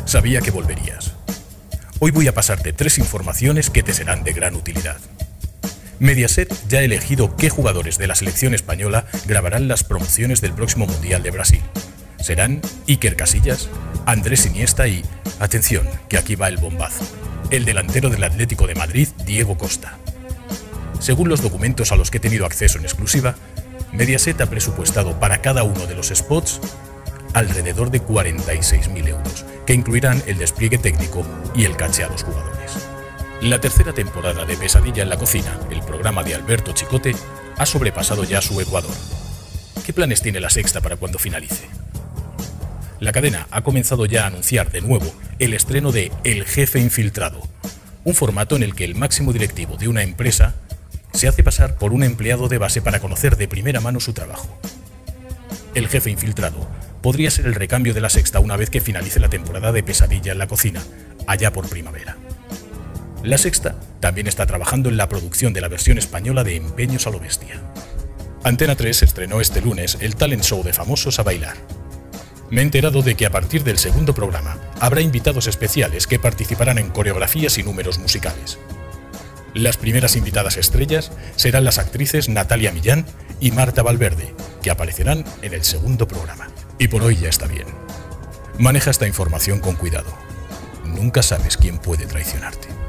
Sabía que volverías. Hoy voy a pasarte 3 informaciones que te serán de gran utilidad. Mediaset ya ha elegido qué jugadores de la selección española grabarán las promociones del próximo Mundial de Brasil. Serán Iker Casillas, Andrés Iniesta y, atención, que aquí va el bombazo, el delantero del Atlético de Madrid, Diego Costa. Según los documentos a los que he tenido acceso en exclusiva, Mediaset ha presupuestado para cada uno de los spots alrededor de 46.000 euros, que incluirán el despliegue técnico y el caché a los jugadores. La tercera temporada de Pesadilla en la cocina, el programa de Alberto Chicote, ha sobrepasado ya su ecuador. ¿Qué planes tiene la Sexta para cuando finalice? La cadena ha comenzado ya a anunciar de nuevo el estreno de El Jefe Infiltrado, un formato en el que el máximo directivo de una empresa se hace pasar por un empleado de base para conocer de primera mano su trabajo. El Jefe Infiltrado podría ser el recambio de la Sexta una vez que finalice la temporada de Pesadilla en la cocina, allá por primavera. La Sexta también está trabajando en la producción de la versión española de Empeños a lo Bestia. Antena 3 estrenó este lunes el talent show de Famosos a Bailar. Me he enterado de que a partir del segundo programa habrá invitados especiales que participarán en coreografías y números musicales. Las primeras invitadas estrellas serán las actrices Natalia Millán y Marta Valverde, que aparecerán en el segundo programa. Y por hoy ya está bien. Maneja esta información con cuidado. Nunca sabes quién puede traicionarte.